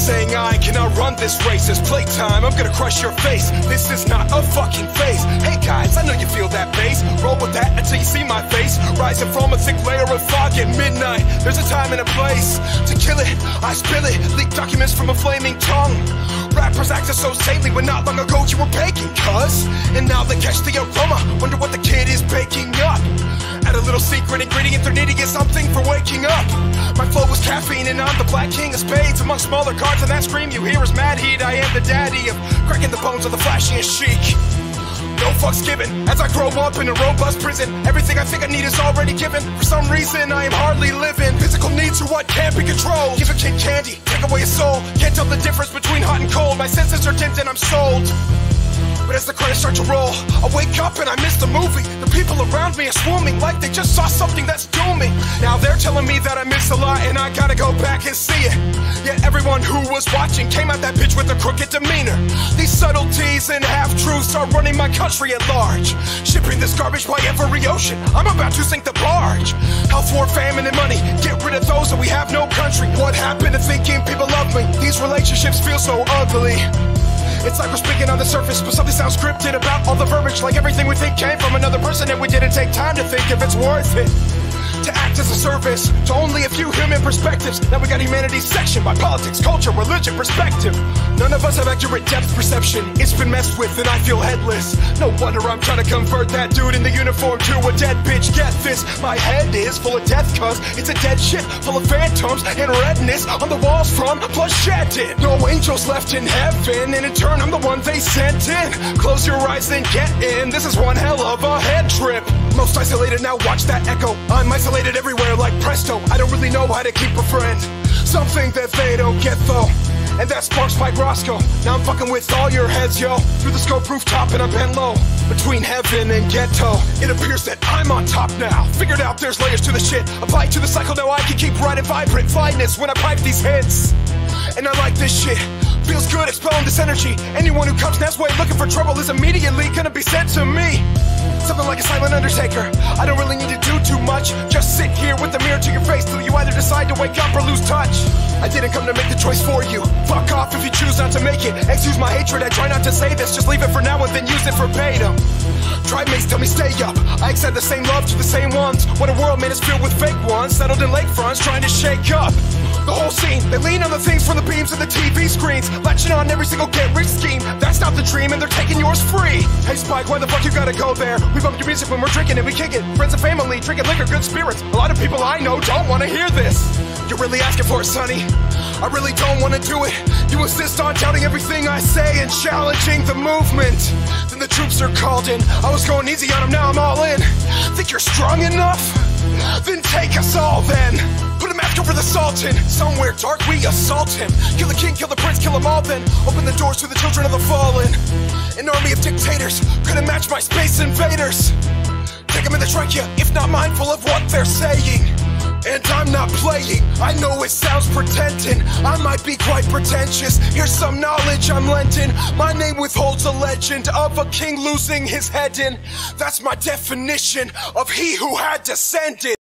saying I cannot run this race. It's playtime, I'm gonna crush your face. This is not a fucking phase. Hey guys, I know you feel that bass. Roll with that until you see my face. Rising from a thick layer of fog at midnight. There's a time and a place to kill it, I spill it. Leak documents from a flaming tongue. Rappers acting so saintly when not long ago you were baking, cuz. And now they catch the aroma, wonder what the kid is baking up. Add a little secret ingredient they're needing is something for waking up. My flow was caffeine and I'm the black king of spades. Among smaller cards and that scream you hear is mad heat. I am the daddy of cracking the bones of the flashiest chic. No fucks given, as I grow up in a robust prison. Everything I think I need is already given. For some reason I am hardly living. Physical needs are what can't be controlled. Give a kid candy, take away his soul. Can't tell the difference between hot and cold. My senses are dimmed and I'm sold. But as the credits start to roll, I wake up and I miss the movie. The people around me are swarming like they just saw something that's dooming. Now they're telling me that I miss a lot and I gotta go back and see it. Yet everyone who was watching came at that bitch with a crooked demeanor. These subtleties and half-truths are running my country at large. Shipping this garbage by every ocean, I'm about to sink the barge. Health, war, famine, and money, get rid of those and we have no country. What happened to thinking people love me? These relationships feel so ugly. It's like we're speaking on the surface, but something sounds scripted about all the verbiage. Like everything we think came from another person and we didn't take time to think if it's worth it. To act as a service to only a few human perspectives. Now we got humanity's section by politics, culture, religion, perspective. None of us have accurate depth perception. It's been messed with and I feel headless. No wonder I'm trying to convert that dude in the uniform to a dead bitch. Get this, my head is full of death cause it's a dead ship full of phantoms and redness on the walls from bloodshed. No angels left in heaven and in turn I'm the one they sent in. Close your eyes and get in, this is one hell of a head trip. Most isolated, now watch that echo. I'm isolated everywhere like presto. I don't really know how to keep a friend. Something that they don't get though, and that sparks my Roscoe. Now I'm fucking with all your heads, yo. Through the scope rooftop and I'm bent low. Between heaven and ghetto, it appears that I'm on top now. Figured out there's layers to the shit. Applied to the cycle, now I can keep riding vibrant flyness when I pipe these hits. And I like this shit. Feels good expelling this energy. Anyone who comes this way looking for trouble is immediately gonna be sent to me. Something like a silent undertaker. I don't really need to do too much. Just sit here with the mirror to your face till you either decide to wake up or lose touch. I didn't come to make the choice for you. Fuck off if you choose not to make it. Excuse my hatred, I try not to say this. Just leave it for now and then use it verbatim. Tribe mates tell me stay up. I extend the same love to the same ones. When a world man is filled with fake ones, settled in lakefronts trying to shake up the whole scene. They lean on the things from the beams of the TV screens, latching on every single get-rich scheme. That's not the dream and they're taking yours free. Hey Spike, why the fuck you gotta go there? We bump your music when we're drinking and we kick it. Friends and family, drinking liquor, good spirits. A lot of people I know don't wanna hear this. You're really asking for it, sonny. I really don't wanna do it. You insist on doubting everything I say and challenging the movement. Then the troops are called in. I was going easy on them, now I'm all in. Think you're strong enough? Then take us all then. Put a mask over the Sultan. Somewhere dark we assault him. Kill the king, kill the prince, kill them all then. Open the doors to the children of the fallen. An army of dictators couldn't match my space invaders. Take them in the trachea, if not mindful of what they're saying. And I'm not playing, I know it sounds pretending. I might be quite pretentious, here's some knowledge I'm lending. My name withholds a legend of a king losing his head in. That's my definition of he who had descended.